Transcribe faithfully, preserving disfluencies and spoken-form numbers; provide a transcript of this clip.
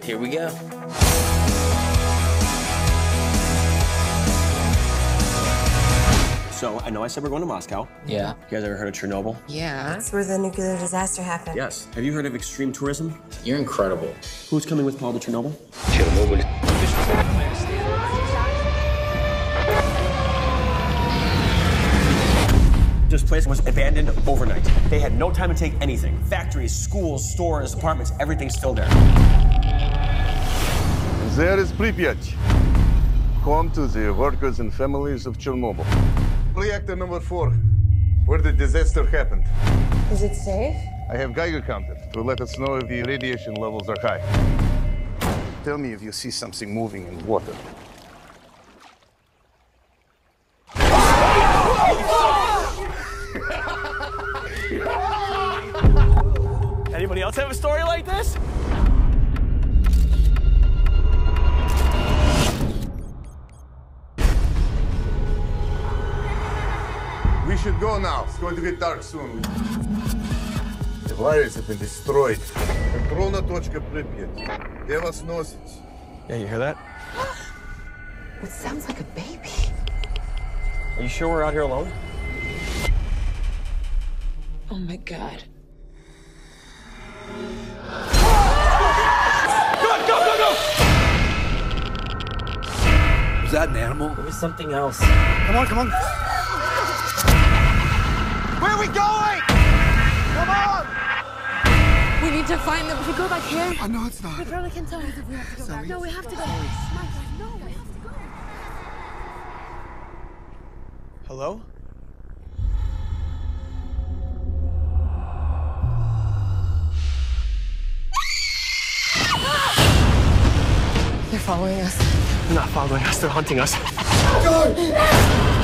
Here we go. So, I know I said we're going to Moscow. Yeah. You guys ever heard of Chernobyl? Yeah. That's where the nuclear disaster happened. Yes. Have you heard of extreme tourism? You're incredible. Who's coming with Paul to Chernobyl? Chernobyl. This place was abandoned overnight. They had no time to take anything. Factories, schools, stores, apartments, everything's still there. There is Pripyat, home to the workers and families of Chernobyl. Reactor number four, where the disaster happened. Is it safe? I have Geiger counted to let us know if the radiation levels are high. Tell me if you see something moving in water. Anybody else have a story like this? We should go now. It's going to get dark soon. The wires have been destroyed. Контрольная точка Pripyat. Где вас носит? Yeah, you hear that? It sounds like a baby. Are you sure we're out here alone? Oh my God. Go, go, go, go! Was that an animal? It was something else. Come on, come on. Where are we going? Come on! We need to find them. If we go back here. I know it's not. We probably can tell if we have to go back. No, we have to go. My God, no, we have to go. Hello? They're following us. They're not following us, they're hunting us. Go!